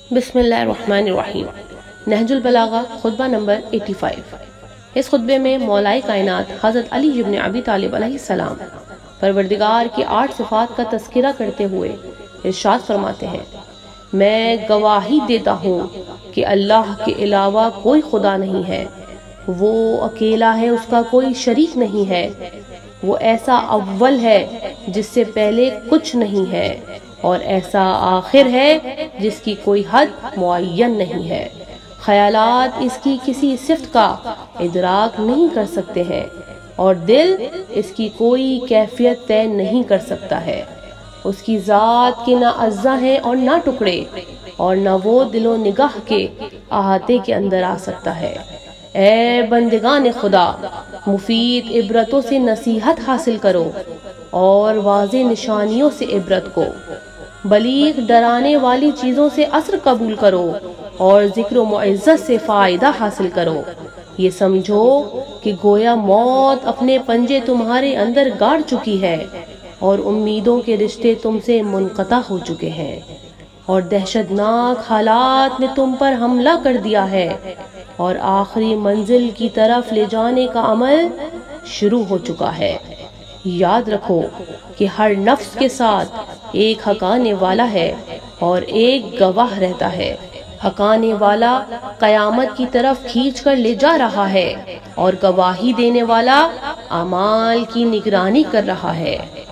بسم اللہ الرحمن الرحیم۔ نہج البلاغہ خطبہ نمبر 85۔ اس خطبے میں مولائے کائنات حضرت علی بن ابی طالب علیہ السلام پروردگار کی 8 صفات کا تذکرہ کرتے ہوئے ارشاد فرماتے ہیں، میں گواہی دیتا ہوں کہ اللہ کے علاوہ کوئی خدا نہیں ہے، وہ اکیلا ہے، اس کا کوئی شریک نہیں ہے، وہ ایسا اول ہے جس سے پہلے کچھ نہیں ہے، اور ایسا آخر ہے جس کی کوئی حد معین نہیں ہے۔ خیالات اس کی کسی صفت کا ادراک نہیں کر سکتے ہیں، اور دل اس کی کوئی کیفیت طے نہیں کر سکتا ہے۔ اس کی ذات کے نہ اجزا ہیں اور نہ ٹکڑے، اور نہ وہ دل و نگاہ کے احاطے کے اندر آ سکتا ہے۔ اے بندگان خدا، مفید عبرتوں سے نصیحت حاصل کرو اور واضح نشانیوں سے عبرت کو، بلیغ ڈرانے والی چیزوں سے اثر قبول کرو اور ذکر و معزت سے فائدہ حاصل کرو۔ یہ سمجھو کہ گویا موت اپنے پنجے تمہارے اندر گاڑ چکی ہے، اور امیدوں کے رشتے تم سے منقطع ہو چکے ہیں، اور دہشتناک حالات نے تم پر حملہ کر دیا ہے، اور آخری منزل کی طرف لے جانے کا عمل شروع ہو چکا ہے۔ یاد رکھو کہ ہر نفس کے ساتھ ایک حقانے والا ہے اور ایک گواہ رہتا ہے۔ حقانے والا قیامت کی طرف کھینچ کر لے جا رہا ہے، اور گواہی دینے والا اعمال کی نگرانی کر رہا ہے۔